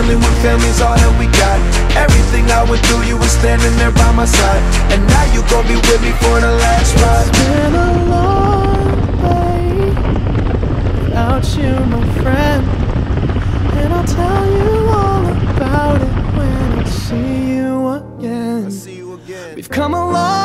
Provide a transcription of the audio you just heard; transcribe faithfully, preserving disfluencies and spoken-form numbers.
only when family's all that we got. Everything I went through, you were standing there by my side, and now you gon' be with me for the last ride. It's been a long day without you, my friend, and I'll tell you all about it when I see you again. I see you again. We've come a long